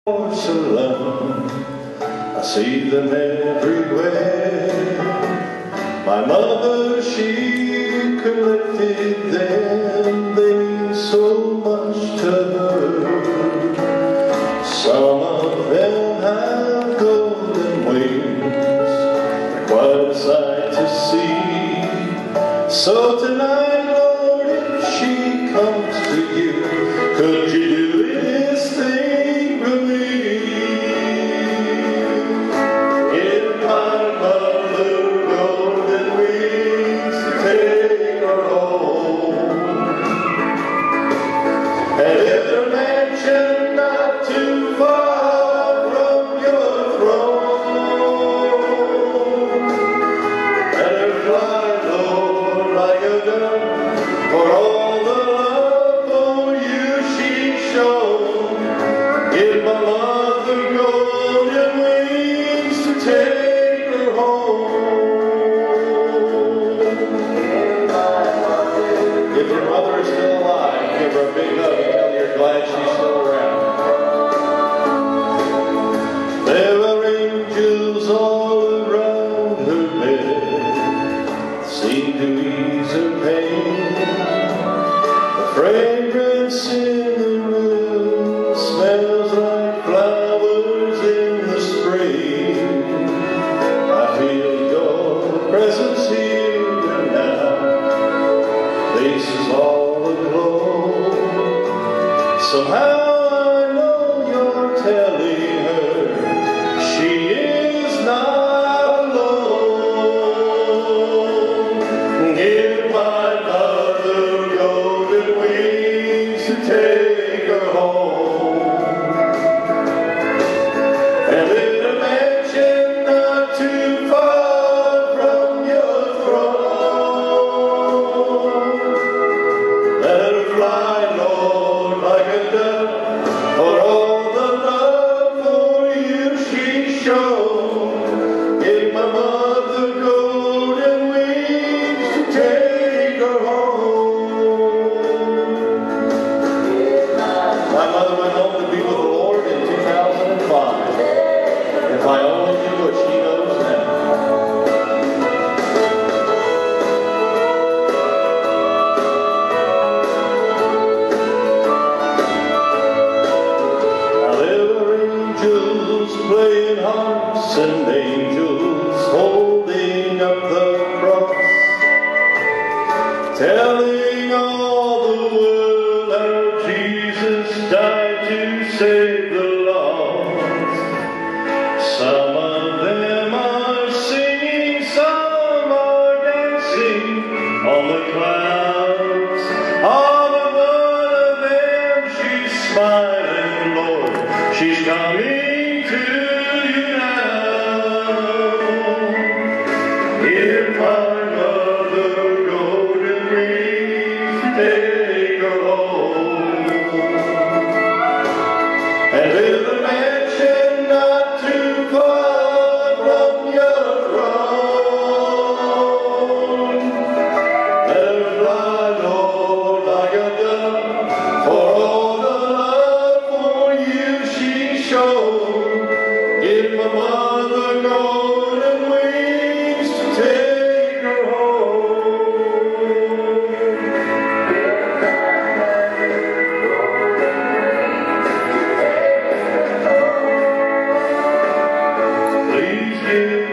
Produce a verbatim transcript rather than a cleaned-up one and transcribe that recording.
Porcelain, I see them everywhere. My mother, she collected them. They mean so much to her. Some of them have golden wings, quite a sight to see. So tonight, Lord, if she comes to you, could you do this thing for me? Give my mother golden wings to take her home, and if the mansion not too far from your throne, let her fly low like a dove for all the love for you she's shown. Give my mother golden wings to take her home. If your mother is still alive, give her a big hug and tell her you're glad she's still around. There were angels all around her bed, seemed to ease her pain. The fragrance in the room smells like flowers in the spring. I feel your presence here now, faces all aglow. Somehow I know you're telling her she is not alone. Give my mother golden wings to take her home, and in a mansion not too far from your throne, let her fly low like a dove for all the love for you she's shown. Give my mother golden wings to take her home. My mother went home to be with the Lord in two thousand five. If I only knew what she knows now. Now there were angels playing harps and angels holding up the cross, telling all the world how Jesus died to save the lost. Some of them are singing, some are dancing on the clouds. All but one of them, she's smiling, Lord, she's coming to you now. Give my mother golden wings to take her home, and with a mansion not too far from your throne, let her fly low like a dove for all the love for you she's shown. Give my mother golden wings to take her home. Please give